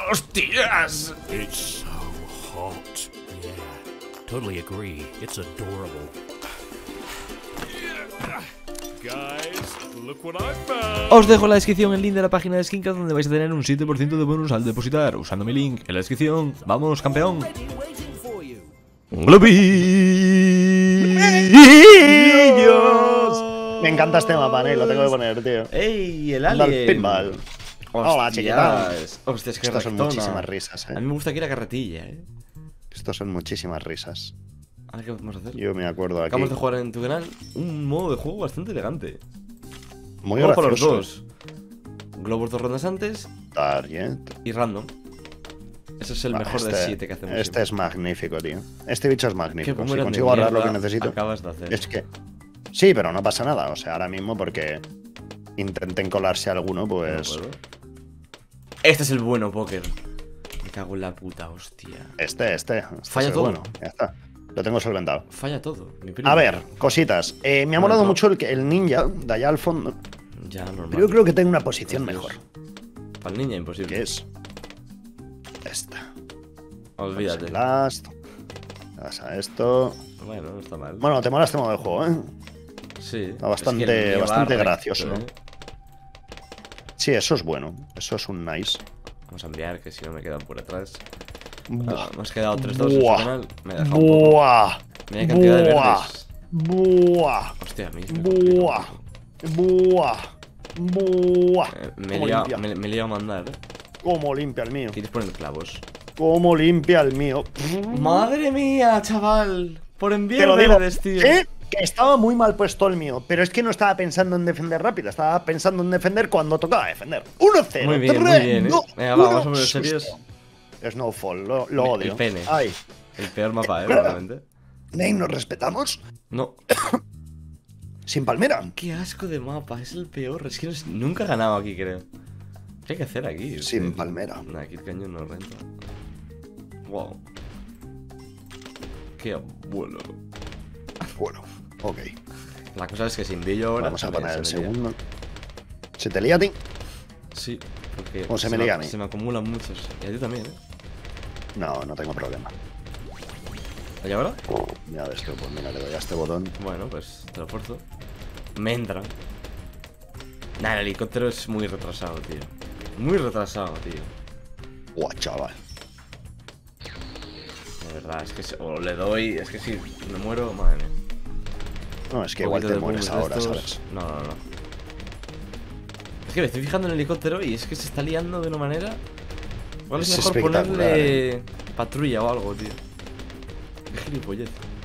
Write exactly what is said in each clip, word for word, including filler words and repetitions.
¡Hostias! It's so hot. Yeah, totally agree. It's adorable. Guys, look what I found. Os dejo en la descripción el link de la página de Skincraft, donde vais a tener un siete por ciento de bonus al depositar usando mi link en la descripción. ¡Vamos, campeón! ¡Globillos! Me encanta este mapa, ¿eh? Lo tengo que poner, tío. ¡Ey, el Anda al alien! pinball. Hola, chiquita. Hostias, qué Estos son rectona. muchísimas risas, A mí eh. me gusta aquí la carretilla, eh. Estos son muchísimas risas. Ahora, ¿qué vamos a hacer? Yo me acuerdo aquí. Acabamos de jugar en tu canal un modo de juego bastante elegante. Muy Juego para los gracioso. dos. Globos dos rondas antes Target. y random. Ese es el Va, mejor de este- siete que hacemos. Este es magnífico, tío. Este bicho es Qué magnífico. boomerang Si de consigo ahorrar lo que mierda necesito. acabas de hacer. Es que. Sí, pero no pasa nada. O sea, ahora mismo porque intenten colarse alguno, No pues. puedo. Este es el bueno, póker. Me cago en la puta, hostia. Este, este. este Falla es el todo. Bueno, ya está. Lo tengo solventado. Falla todo. Mi primo. A ver, cositas. Eh, me ha Bueno, molado no. mucho el, que- el ninja de allá al fondo. Ya, normal. Pero yo creo que tengo una posición Dios. mejor. Para el niña, imposible. Que es. Esta. Olvídate. Last. Vas a esto. Bueno, no está mal. Bueno, te mola este modo de juego, ¿eh? Sí. Está bastante- Es que el mío va bastante recto, gracioso. ¿eh? Sí, eso es bueno. Eso es un nice. Vamos a enviar, que si no me quedan por atrás. Buah. Ah, hemos quedado tres dos en su Buah. canal. Me he dejado un poco. Buah. Mira cantidad de Buah. verdes. Buah. Hostia, me me complica un Buah. poco. Buah. Buah. Eh, Me he ¿Cómo liado- limpia? me- me he liado a mandar, eh. ¿Cómo limpia el mío? Quieres poner clavos. ¿Cómo limpia el mío? Madre mía, chaval. Por enviar Te lo digo. verdes, tío. ¿Eh? Que estaba muy mal puesto el mío, pero es que no estaba pensando en defender rápido, estaba pensando en defender cuando tocaba defender. uno cero. Muy bien, muy bien, eh. Venga, va, vamos a poner serios. Snowfall, lo, lo El odio. pene. Ay, El peor mapa, eh, probablemente. Ney, ¿nos respetamos? No. Sin palmera. Qué asco de mapa, es el peor. Es que no sé- nunca he ganado aquí, creo. ¿Qué hay que hacer aquí? Sin Eh, palmera. Nah, aquí el cañón no renta. Wow. Qué abuelo. Bueno, ok. La cosa es que sin envío ahora. Vamos a también poner el se me lía. segundo. ¿Se te lía a ti? Sí, porque. O se me lía a mí. Se me acumulan muchos. Y a ti también, ¿eh? No, no tengo problema. ¿Y ahora? Ya ves tú, pues mira, le doy a este botón. Bueno, pues te lo esfuerzo. Me entra. Nah, el helicóptero es muy retrasado, tío. Muy retrasado, tío. Guau, chaval. De verdad, es que si, o le doy. Es que si me muero, madre mía. No, es que Un igual poquito te de mueres booms de ahora, estos. ¿sabes? No, no, no. Es que me estoy fijando en el helicóptero y es que se está liando de una manera. Igual es, Es mejor espectacular, ponerle patrulla o algo, tío. Qué gilipollez.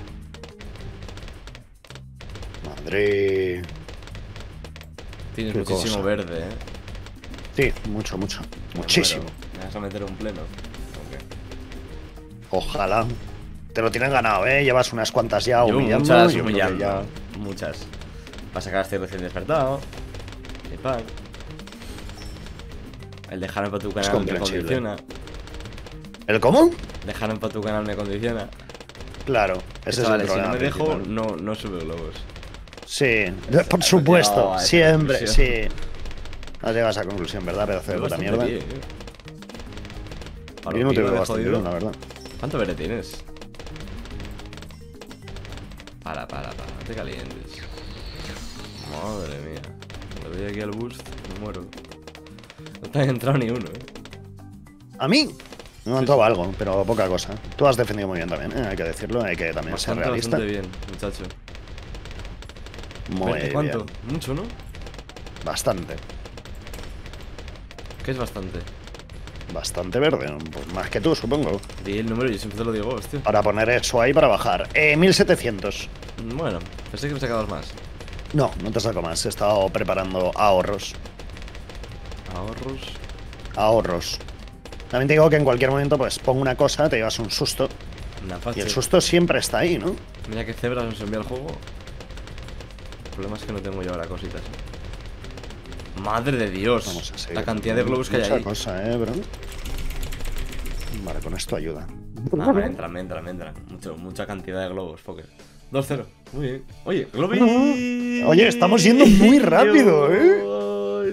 Madre. Tienes Qué muchísimo cosa. verde, eh. Sí, mucho, mucho. Muchísimo. Bueno, ¿me vas a meter un pleno? Ok. Ojalá. Te lo tienen ganado, ¿eh? Llevas unas cuantas ya Llevo humillando. muchas yo creo que humillando. ya- Muchas. Para sacar este recién despertado. El pack. El dejarme para tu canal me comprensible. condiciona. ¿El cómo? Dejarme para tu canal me condiciona. Claro, ese Chavales, es el si no problema. me dejo, principal. no, no sube globos. Sí, por supuesto, No, a esa siempre, conclusión. sí. Has llegado a esa conclusión, ¿verdad? Pedazo de Voy puta bastante mierda. bien, eh. A Yo lo no te que veo iba, bastante jodido. bien, la verdad. ¿Cuánto verde tienes? Para, para, para, no te calientes. Madre mía. Le doy aquí al boost, me muero. No te ha entrado ni uno, eh. A mí me ha entrado algo, pero poca cosa. Tú has defendido muy bien también, ¿eh? Hay que decirlo, hay que también Bastante, ser realista. bastante bien, muchacho. Muy Verde, ¿cuánto? bien. Mucho, ¿no? Bastante. ¿Qué es bastante? Bastante verde, pues más que tú, supongo. Di el número, yo siempre te lo digo, hostia. Para poner eso ahí para bajar. Eh, mil setecientos. Bueno, pensé que me sacabas más. No, no te saco más. He estado preparando ahorros. Ahorros. Ahorros. También te digo que en cualquier momento, pues pongo una cosa, te llevas un susto. Una Y facha. el susto siempre está ahí, ¿no? Mira que cebras nos envía el juego. El problema es que no tengo yo ahora cositas. Madre de Dios. Vamos a seguir. La cantidad de globos que hay Mucha ahí. cosa, eh, bro. Vale, con esto ayuda. Ah, me entra, me entra, me entra. Mucho, mucha cantidad de globos, Poker. dos cero. Muy bien. Oye, globi. Oye, estamos yendo muy rápido, ¿eh?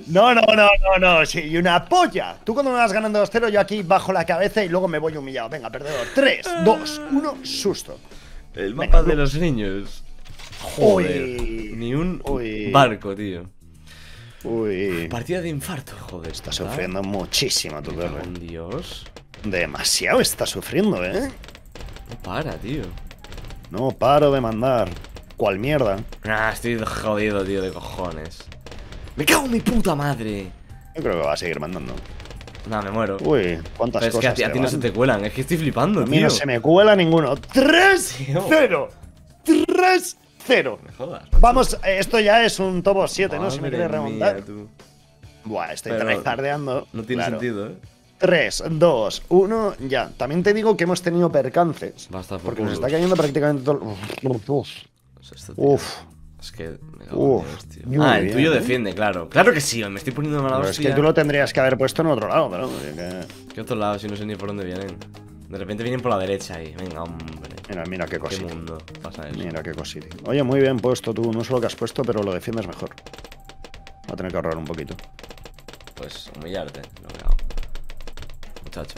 No, no, no, no, no, sí, y una polla. Tú cuando me vas ganando dos cero, yo aquí bajo la cabeza y luego me voy humillado. Venga, perdedor. tres, dos, uno, susto. El mapa Venga, de los niños. Joder. Uy. Ni un Uy. barco, tío. Uy. Partida de infarto, joder. Está sufriendo muchísimo tu perro. Con Dios. Demasiado está sufriendo, ¿eh? No para, tío. No paro de mandar. ¿Cuál mierda? Nah, estoy jodido, tío, de cojones. ¡Me cago en mi puta madre! Yo creo que va a seguir mandando. Nah, me muero. Uy, cuántas Pero es que cosas a ti, a te ti no van. se te cuelan, es que estoy flipando, A mí tío. no se me cuela ninguno. tres cero. tres cero. Me jodas. Vamos, esto ya es un topo siete, ¿no? Si me Madre quieres remontar. mía, tú. Buah, estoy Pero tryhardeando. No tiene Claro. sentido, ¿eh? tres, dos, uno, ya. También te digo que hemos tenido percances. Basta por Porque nos culos. está cayendo prácticamente todo. Uf. O sea, esto, tío, Uf. Es que me cago Uf, en Dios, tío. muy Ah, el bien, tuyo ¿eh? defiende, claro. Claro que sí, me estoy poniendo mala Pero es hostia. que tú lo tendrías que haber puesto en otro lado, pero. que- ¿Qué otro lado si no sé ni por dónde vienen? De repente vienen por la derecha ahí. Venga, hombre. Mira, mira qué ¿Qué cosita. mundo pasa eso? Mira qué cosita. Oye, muy bien puesto tú. No sé lo que has puesto, pero lo defiendes mejor. Va a tener que ahorrar un poquito. Pues humillarte, lo que hago. Muchacho.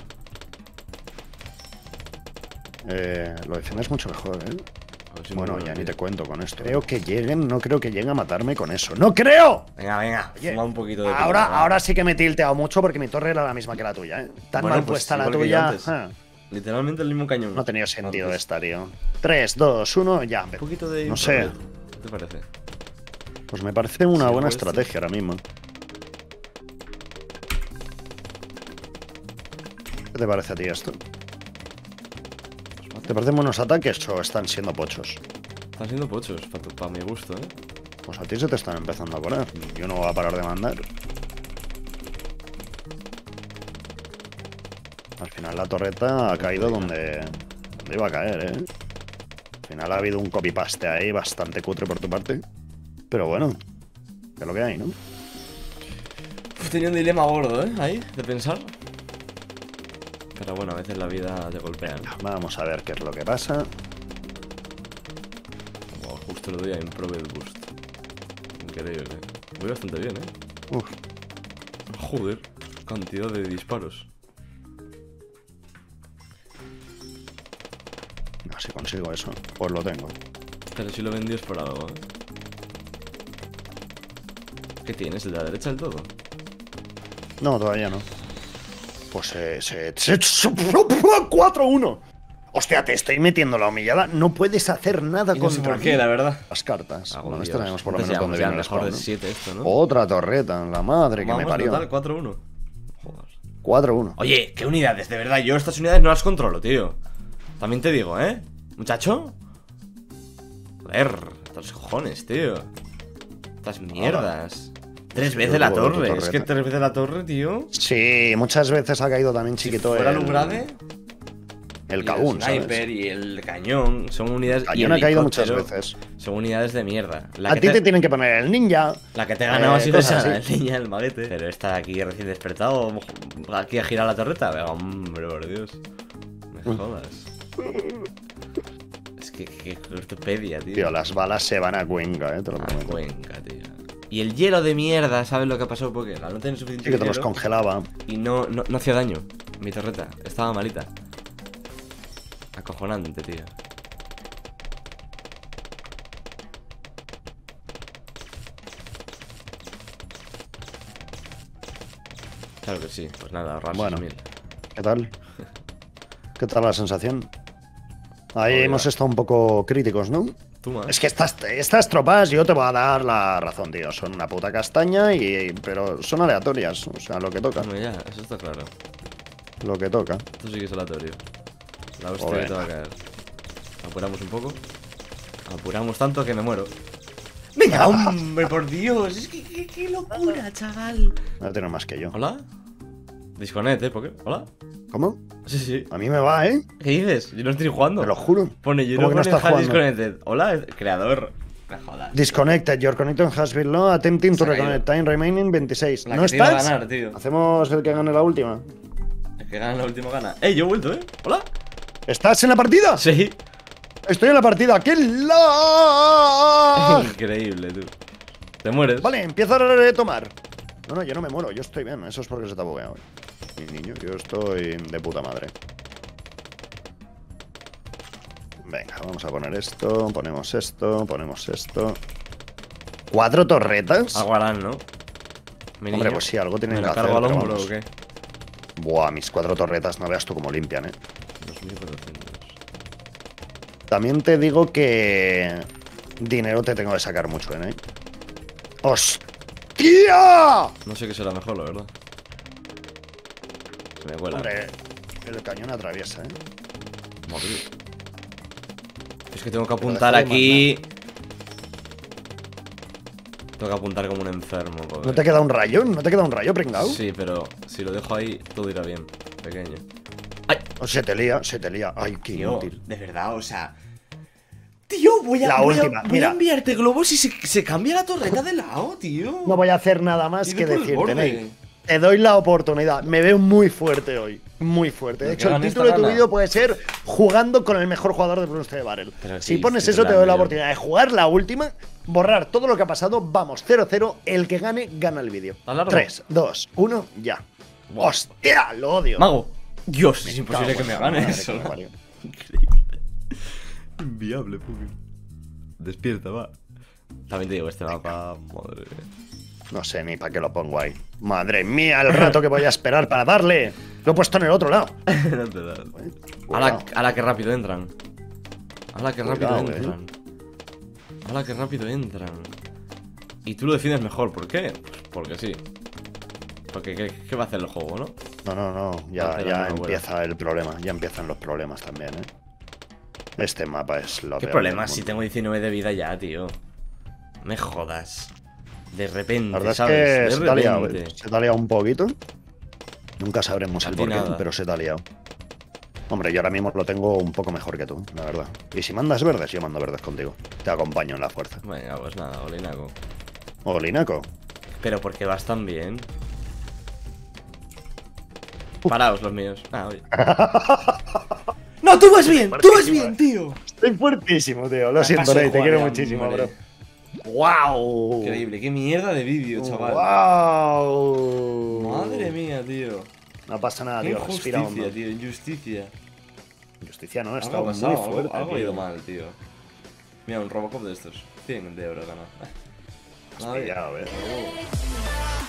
Eh, lo defiendes mucho mejor, ¿eh? A ver si Bueno, me ya muero, ni tío. te cuento con esto. Creo que lleguen, no creo que lleguen a matarme con eso. ¡No creo! Venga, venga. Oye, Fuma un poquito de Ahora, puta, va. ahora sí que me he tilteado mucho porque mi torre era la misma que la tuya, ¿eh? Tan Bueno, mal pues puesta la igual que yo tuya. antes. ah, Literalmente el mismo cañón. no ha tenido sentido Antes. esta, tío. tres, dos, uno, ya. Un poquito de. No sé. infrared. ¿Qué te parece? Pues me parece una Sí, buena pues, estrategia ahora mismo. ¿Qué te parece a ti esto? ¿Te parecen buenos ataques o están siendo pochos? Están siendo pochos, para mi gusto, ¿eh? Pues a ti se te están empezando a poner. Yo no voy a parar de mandar. Al final la torreta ha caído donde, donde iba a caer, ¿eh? Al final ha habido un copy-paste ahí bastante cutre por tu parte. Pero bueno, que es lo que hay, ¿no? Uf, tenía un dilema gordo, ¿eh? Ahí, de pensar. Pero bueno, a veces la vida te golpea, ¿no? Vamos a ver qué es lo que pasa. Wow, justo lo doy a Improved Boost. Increíble. Voy bastante bien, ¿eh? Uf, Joder, cantidad de disparos. no, si consigo eso, pues lo tengo. Pero si lo vendí es por algo, ¿eh? ¿Qué tienes? ¿El de la derecha del todo? No, todavía no. Pues se... se, se cuatro uno. Hostia, te estoy metiendo la humillada. No puedes hacer nada Y no sé contra por qué, mí. la verdad. Las cartas. Hago Bueno, Dios. esta sabemos por lo Entonces menos dónde ya, viene el mejor spawn, de ¿no? siete esto, ¿no? Otra torreta, la madre que Vamos, me parió. total, cuatro uno. Joder. cuatro uno. Oye, ¿qué unidades? De verdad, yo estas unidades no las controlo, tío. También te digo, ¿eh? ¿Muchacho? Joder, estos cojones, tío. Estas mierdas. Tres veces la luego de tu torre. Es que torreta. tres veces la torre, tío. Sí, muchas veces ha caído también chiquito Si fuera el, Lugrade, el y cagún, el ¿sabes? sniper y el cañón son unidades. y Cañón ha caído muchas helicóptero veces. Son unidades de mierda. La A que ti te tienen que poner el ninja. La que te he ganado Eh, ha sido cosas esa, así. el niña, el maguete. Pero esta de aquí recién despertado, aquí a girar la torreta. Venga, hombre, por Dios. Me jodas. Es que, que, que ortopedia, tío. Tío, las balas se van a Cuenca, eh, te lo Ah, prometo. Cuenca, tío. Y el hielo de mierda, ¿sabes lo que pasó? Porque al no tener suficiente Sí, que te los hielo congelaba. y no, no, no hacía daño mi torreta. Estaba malita. Acojonante, tío. Claro que sí. Pues nada, ahorrar Bueno. seis mil. ¿Qué tal? ¿Qué tal la sensación? Ahí Joder. hemos estado un poco críticos, ¿no? Tú más. Es que estas, estas tropas, yo te voy a dar la razón, tío. Son una puta castaña, y pero son aleatorias. O sea, lo que toca. Hombre, ya, eso está claro. Lo que toca. Esto sí que es aleatorio. La hostia Joder. que te va a caer. Apuramos un poco. Apuramos tanto que me muero. ¡Venga, hombre, por Dios! Es que qué, qué locura, chaval. No tiene más que yo. ¿Hola? Disconnect, ¿eh? ¿Por qué? ¿Hola? ¿Cómo? Sí, sí. A mí me va, ¿eh? ¿Qué dices? Yo no estoy jugando. Te lo juro. Pone, yo ¿Cómo no que no pone estás jugando? disconnected. Hola, creador. Me jodas. Disconnected. Your connection has been low. Attempting to Se ha caído. reconnect. Time remaining veintiséis. La ¿No que te iba a estás? ganar, tío. Hacemos el que gane la última. El que gana la última gana. ¡Ey, yo he vuelto, eh! ¿Hola? ¿Estás en la partida? Sí. Estoy en la partida. ¡Qué la! Increíble, tú. Te mueres. Vale, empiezo a retomar. No, no, yo no me muero, yo estoy bien. Eso es porque se te ha bugueado. Mi niño, yo estoy de puta madre. Venga, vamos a poner esto, ponemos esto, ponemos esto. ¿Cuatro torretas? Algo harán, ¿no? Mi Hombre, niño. pues sí, algo tienen ¿Me que la hacer. cargo al pero hombro vamos. o qué? Buah, mis cuatro torretas, no veas tú cómo limpian, eh. dos mil cuatrocientos. También te digo que dinero te tengo que sacar mucho, ¿eh? ¡Hostia! No sé qué será mejor, la verdad. Se me cuela. Hombre, el cañón atraviesa, ¿eh? Madre. Es que tengo que Pero apuntar deja de aquí. Tengo que apuntar como un enfermo, pobre. ¿No te queda un rayo? ¿No te queda un rayo, pringao? Sí, pero si lo dejo ahí, todo irá bien. Pequeño. O se te lía, se te lía. Ay, qué Tío, inútil. de verdad, o sea. Tío, voy a, La voy a- última, voy mira. a enviarte globos y se, se cambia la torreta de lado, tío. No voy a hacer nada más Y que ve por el decirte, borde. Ney. Te doy la oportunidad. Me veo muy fuerte hoy. Muy fuerte. De Lo hecho, que el gane título de esta tu gana. vídeo puede ser jugando con el mejor jugador de Bronze de Barrel. Pero Si sí, pones sí, eso, te claro, doy la yo. oportunidad de jugar la última, borrar todo lo que ha pasado. Vamos, cero cero. El que gane, gana el vídeo. ¿Tan largo? tres, dos, uno, ya. Buah. ¡Hostia! Lo odio. Mago. Dios, es Me imposible cago que en me la gane madre eso. que me parió. Increíble. Inviable, Puki. Despierta, va. También te digo, este mapa. Madre mía. No sé ni para qué lo pongo ahí. Madre mía, el rato que voy a esperar para darle. Lo he puesto en el otro lado. No te da. Ahora, ahora que rápido entran. Ahora que rápido Cuidado, eh. entran. Ahora que rápido entran. Y tú lo defines mejor, ¿por qué? Pues porque sí. Porque ¿qué, qué va a hacer el juego, no? No, no, no. Ya, Hacer ya una buena. empieza el problema. Ya empiezan los problemas también, ¿eh? Este mapa es lo ¿Qué peor problema? del Si mundo. tengo diecinueve de vida ya, tío. Me jodas. De repente, La verdad es ¿sabes? que de se te ha liado, repente. ¿eh? Se te ha liado un poquito. Nunca sabremos A el ti porqué, nada. pero se te ha liado. Hombre, yo ahora mismo lo tengo un poco mejor que tú, la verdad. Y si mandas verdes, yo mando verdes contigo. Te acompaño en la fuerza. Venga, pues nada, Olinaco. O Linaco. Pero ¿por qué vas tan bien? Paraos los míos. Ah, oye. ¡No, tú vas bien! ¡Tú vas bien, tío! Estoy fuertísimo, tío. Lo siento, paso de Ney, te jugar quiero ya, muchísimo, hombre. bro. ¡Wow! Increíble, qué mierda de vídeo, chaval. ¡Wow! Madre mía, tío. No pasa nada, Qué tío. Respira injusticia, hondo. tío, injusticia. Justicia no, está Algo ha muy pasado, fuerte. algo, algo ha tío. ido mal, tío. Mira, un Robocop de estos. cien de euros ganado. Has pillado, eh.